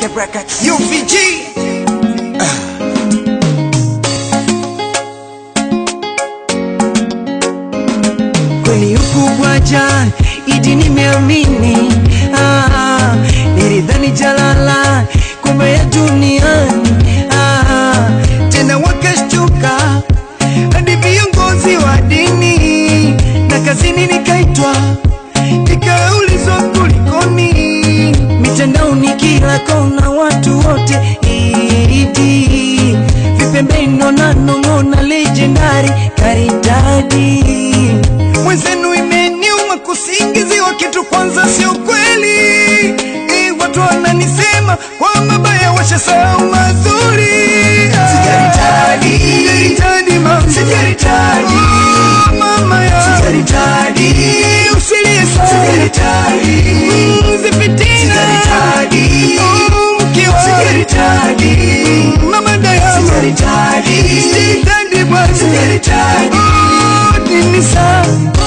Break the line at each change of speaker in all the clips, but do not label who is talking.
Records. UVG. Kweli ukubwa jana, idi nimeamini. Nilidhani jalala, kumbe ya duniani. Tena wakashtuka hadi viongozi wa dini, na kazini nikaitwa, nikaulizwa kulikoni. Mitandaoni kila kona watu wote idi, vipembeno na nong'ona legendary Karidadi. Mwenzenu imeniuma kusingiziwa kitu kwanza sio kweli. Watu wananisema kwa mabaya washasahau mazuri. Sijaritadi, sijaritadi mama, sijaritadi mama ya, sijaritadi usilie sana, sijaritadi zipitina, sijaritadi mkiwa, sijaritadi mama daya, sijaritadi sijaritadi bwana, sijaritadi nini sana.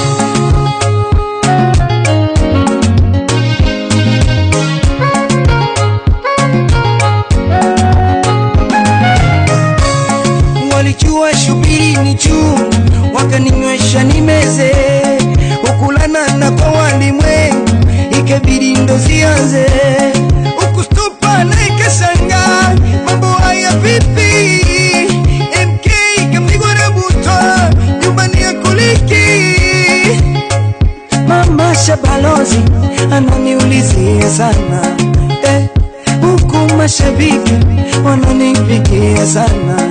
Walijua shubiri ni juu, wakaninywesha nimeze, ukulana na kwa walimwengu, ikabidi ndo zianze. Ukustupa na ikashanga, mambo haya vipi? MK kamigwa na butwa, nyumbani ya kuliki. Mama Shabalozi ananiulizia sana, huku mashabiki wananipigia sana.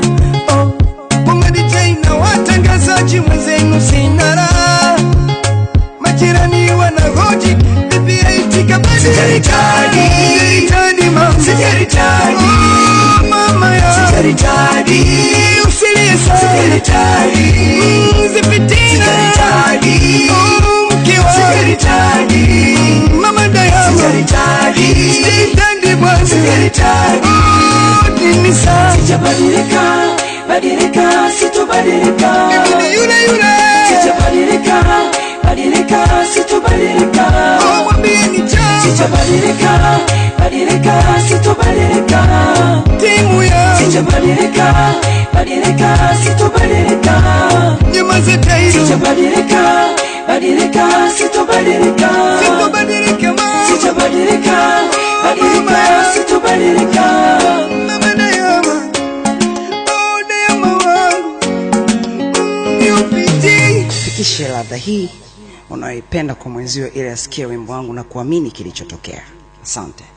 Na watangazaji mwenzenu sinara, majirani wanahoji bibi aitika badi. Sijaritadi, sijaritadi mama, sijaritadi mama ya, sijaritadi usilie sana, sijaritadi zipitina, sijaritadi mkiwa, sijaritadi mama daya, sijaritadi sijaritadi bwana, sijaritadi nini saa. Sijabadilika, badilika, sitobadilika. Yule yule. Sijabadilika, badilika, sitobadilika. Oh, mwambie ni chao. Sijabadilika, badilika, sitobadilika. Timu ya. Sijabadilika, badilika, sitobadilika. Nyamaza tairi. Sijabadilika, badilika, sitobadilika. Sitobadilika ma. Sijabadilika, badilika, sitobadilika. Fikishe ladha hii unayoipenda kwa mwenzio ili asikie wimbo wangu na kuamini kilichotokea. Asante.